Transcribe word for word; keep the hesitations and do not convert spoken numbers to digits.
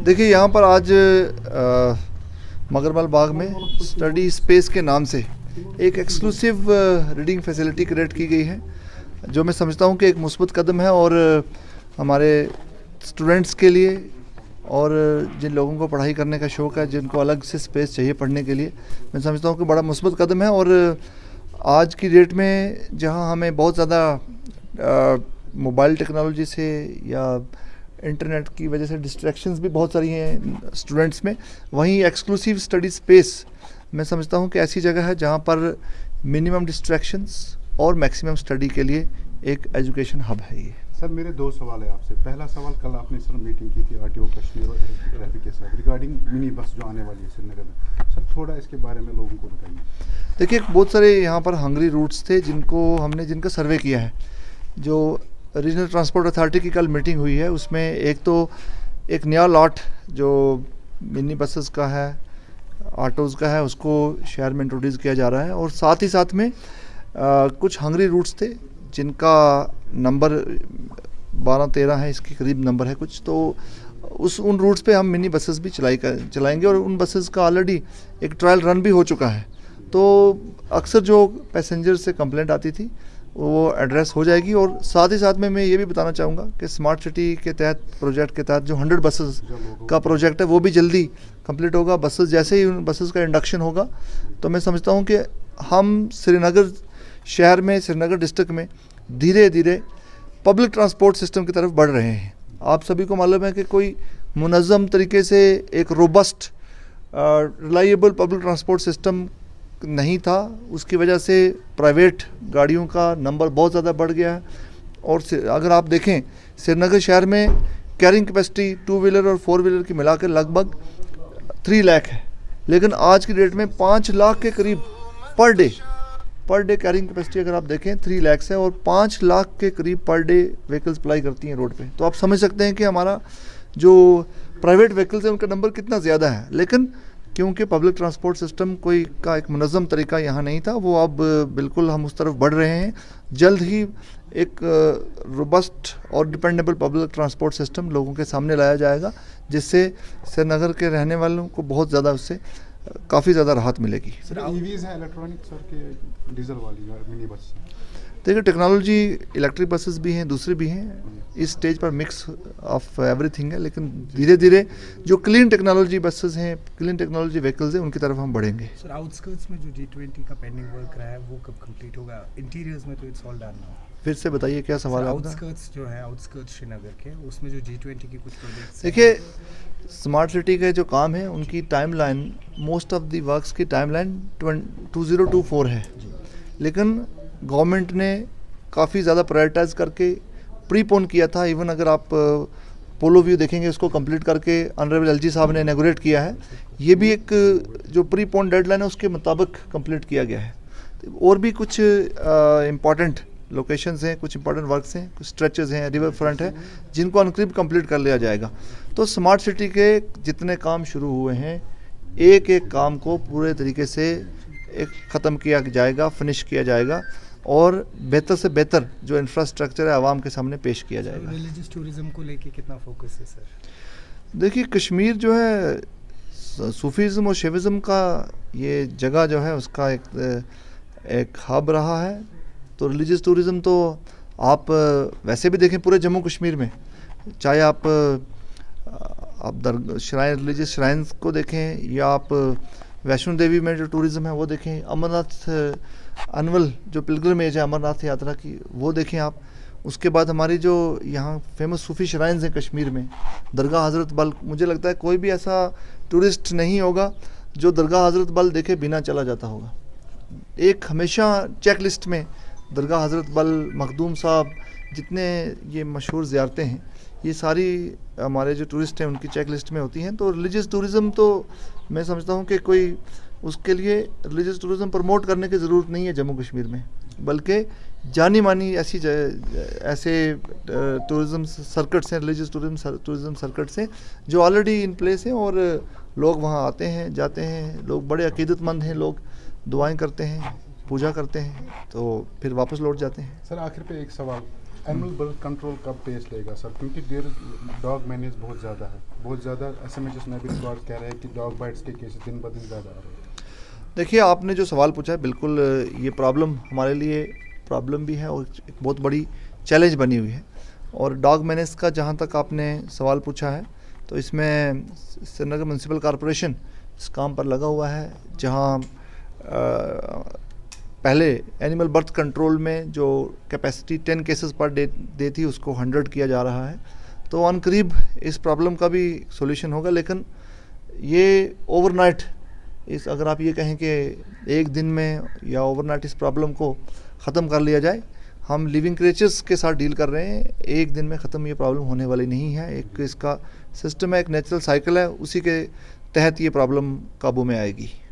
देखिए यहाँ पर आज मगरमल बाग में स्टडी स्पेस के नाम से एक एक्सक्लूसिव रीडिंग फैसिलिटी क्रिएट की गई है, जो मैं समझता हूँ कि एक मुस्बत कदम है और हमारे स्टूडेंट्स के लिए और जिन लोगों को पढ़ाई करने का शौक़ है, जिनको अलग से स्पेस चाहिए पढ़ने के लिए, मैं समझता हूँ कि बड़ा मुस्बत कदम है। और आज की डेट में जहाँ हमें बहुत ज़्यादा मोबाइल टेक्नोलॉजी से या इंटरनेट की वजह से डिस्ट्रैक्शंस भी बहुत सारी हैं स्टूडेंट्स में, वहीं एक्सक्लूसिव स्टडी स्पेस मैं समझता हूँ कि ऐसी जगह है जहाँ पर मिनिमम डिस्ट्रैक्शंस और मैक्सिमम स्टडी के लिए एक एजुकेशन हब है ये। सर मेरे दो सवाल है आपसे। पहला सवाल, कल आपने सर मीटिंग की थी आरटीओ कश्मीर और ट्रैफिक के साथ रिगार्डिंग मिनी बस जो आने वाली है श्रीनगर में, सर थोड़ा इसके बारे में लोगों को बताइए। देखिए बहुत सारे यहाँ पर हंगरी रूट्स थे जिनको हमने जिनका सर्वे किया है। जो रीजनल ट्रांसपोर्ट अथॉरिटी की कल मीटिंग हुई है उसमें एक तो एक नया लॉट जो मिनी बसेस का है, ऑटोज़ का है, उसको शहर में इंट्रोड्यूस किया जा रहा है। और साथ ही साथ में आ, कुछ हंगरी रूट्स थे जिनका नंबर बारह तेरह है, इसके करीब नंबर है कुछ, तो उस उन रूट्स पे हम मिनी बसेस भी चलाई कर चलाएंगे और उन बसेस का ऑलरेडी एक ट्रायल रन भी हो चुका है। तो अक्सर जो पैसेंजर से कंप्लेंट आती थी वो एड्रेस हो जाएगी। और साथ ही साथ में मैं ये भी बताना चाहूँगा कि स्मार्ट सिटी के तहत प्रोजेक्ट के तहत जो हंड्रेड बसेस का प्रोजेक्ट है वो भी जल्दी कंप्लीट होगा। बसेस जैसे ही उन बसेस का इंडक्शन होगा तो मैं समझता हूँ कि हम श्रीनगर शहर में, श्रीनगर डिस्ट्रिक्ट में धीरे धीरे पब्लिक ट्रांसपोर्ट सिस्टम की तरफ बढ़ रहे हैं। आप सभी को मालूम है कि कोई मुनज़्ज़म तरीके से एक robust reliable public transport system नहीं था, उसकी वजह से प्राइवेट गाड़ियों का नंबर बहुत ज़्यादा बढ़ गया है। और अगर आप देखें श्रीनगर शहर में कैरिंग कैपेसिटी टू व्हीलर और फोर व्हीलर की मिलाकर लगभग थ्री लाख है, लेकिन आज की डेट में पाँच लाख के करीब per day per day carrying capacity अगर आप देखें थ्री लैक्स है और पाँच लाख के करीब पर डे व्हीकल्स अप्लाई करती हैं रोड पे। तो आप समझ सकते हैं कि हमारा जो प्राइवेट व्हीकल्स है उनका नंबर कितना ज़्यादा है। लेकिन क्योंकि पब्लिक ट्रांसपोर्ट सिस्टम कोई का एक मुनज़्ज़म तरीका यहाँ नहीं था, वो अब बिल्कुल हम उस तरफ बढ़ रहे हैं। जल्द ही एक रोबस्ट और डिपेंडेबल पब्लिक ट्रांसपोर्ट सिस्टम लोगों के सामने लाया जाएगा, जिससे श्रीनगर के रहने वालों को बहुत ज़्यादा उससे काफ़ी ज़्यादा राहत मिलेगी। सर ईवीज़ हैं इलेक्ट्रॉनिक सर के डीजल वाली मिनी बस? देखिए टेक्नोलॉजी इलेक्ट्रिक बसेस भी हैं, दूसरी भी हैं, इस स्टेज पर मिक्स ऑफ एवरीथिंग है। लेकिन धीरे धीरे जो क्लीन टेक्नोलॉजी बसेस हैं, क्लीन टेक्नोलॉजी व्हीकल्स हैं, उनकी तरफ हम बढ़ेंगे। सर आउटस्कर्ट्स में जो जी ट्वेंटी का पेंडिंग वर्क रहा है वो कब कंप्लीट होगा? इंटीरियर्स में तो इट्स ऑल डन नाउ। फिर से बताइए क्या सवाल है आपका? आउटस्कर्ट्स जो है, आउटस्कर्ट्स श्रीनगर के, उसमें जो जी ट्वेंटी की कुछ प्रोजेक्ट्स, देखिए स्मार्ट सिटी के जो काम है उनकी timeline, most of the works की timeline two zero two four है, लेकिन गवर्नमेंट ने काफ़ी ज़्यादा प्रायोरिटाइज करके प्रीपोन किया था। इवन अगर आप पोलो व्यू देखेंगे उसको कंप्लीट करके ऑनरेबल एलजी साहब ने इनॉग्रेट किया है, ये भी एक जो प्रीपोन डेडलाइन है उसके मुताबिक कंप्लीट किया गया है। और भी कुछ इम्पॉर्टेंट लोकेशंस हैं, कुछ इंपॉर्टेंट वर्क्स हैं, कुछ स्ट्रेचेस हैं, रिवर फ्रंट है, जिनको अनकरीब कंप्लीट कर लिया जाएगा। तो स्मार्ट सिटी के जितने काम शुरू हुए हैं, एक एक काम को पूरे तरीके से एक ख़त्म किया जाएगा, फिनिश किया जाएगा और बेहतर से बेहतर जो इंफ्रास्ट्रक्चर है आवाम के सामने पेश किया जाएगा। रिलीजियस टूरिज्म को लेके कितना फोकस है सर? देखिए कश्मीर जो है सूफीज़म और शिविज़म का ये जगह जो है उसका एक एक हब रहा है। तो रिलीजियस टूरिज़म तो आप वैसे भी देखें पूरे जम्मू कश्मीर में, चाहे आप आप दर श्राइन रिलीजियस श्राइन्स को देखें या आप वैष्णो देवी में जो टूरिज़्म है वो देखें, अमरनाथ एनुअल जो पिलग्रिमेज है अमरनाथ यात्रा की वो देखें आप। उसके बाद हमारी जो यहाँ फेमस सूफ़ी श्राइन्स हैं कश्मीर में, दरगाह हज़रत बल, मुझे लगता है कोई भी ऐसा टूरिस्ट नहीं होगा जो दरगाह हज़रत बल देखे बिना चला जाता होगा। एक हमेशा चेक लिस्ट में दरगाह हज़रत बल, मखदूम साहब, जितने ये मशहूर ज़ियारतें हैं, ये सारी हमारे जो टूरिस्ट हैं उनकी चेक लिस्ट में होती हैं। तो रिलीजियस टूरिज़म तो मैं समझता हूँ कि कोई उसके लिए रिलीजियस टूरिज़म प्रमोट करने की ज़रूरत नहीं है जम्मू कश्मीर में, बल्कि जानी मानी ऐसी ऐसे टूरिज़म सर्किट्स हैं, रिलीजियस टूरिज़म टूरिज़म सर्किट्स हैं जो ऑलरेडी इन प्लेस हैं और लोग वहाँ आते हैं, जाते हैं। लोग बड़े अकीदतमंद हैं, लोग दुआएं करते हैं, पूजा करते हैं, तो फिर वापस लौट जाते हैं। सर आखिर पे एक सवाल, एनिमल बर्थ कंट्रोल कब पेश लेगा सर, क्योंकि देर डॉग मैनेज बहुत ज़्यादा है, बहुत ज़्यादा एस एम एच एस नेविक स्क्वाड कह रहे हैं कि डॉग बाइट्स के केसेस दिन ब दिन ज़्यादा आ रहे हैं। देखिए, आपने जो सवाल पूछा है, बिल्कुल ये प्रॉब्लम हमारे लिए प्रॉब्लम भी है और एक बहुत बड़ी चैलेंज बनी हुई है। और डॉग मैनेज का जहाँ तक आपने सवाल पूछा है, तो इसमें श्रीनगर म्यूनसिपल कॉरपोरेशन इस काम पर लगा हुआ है, जहाँ पहले एनिमल बर्थ कंट्रोल में जो capacity ten cases per day day थी, उसको हंड्रेड किया जा रहा है। तो अनकरीब इस प्रॉब्लम का भी सॉल्यूशन होगा, लेकिन ये ओवरनाइट, इस अगर आप ये कहें कि एक दिन में या ओवरनाइट इस प्रॉब्लम को ख़त्म कर लिया जाए, हम लिविंग क्रिएचर्स के साथ डील कर रहे हैं, एक दिन में ख़त्म ये प्रॉब्लम होने वाली नहीं है। एक इसका सिस्टम है, एक नेचुरल साइकिल है, उसी के तहत ये प्रॉब्लम काबू में आएगी।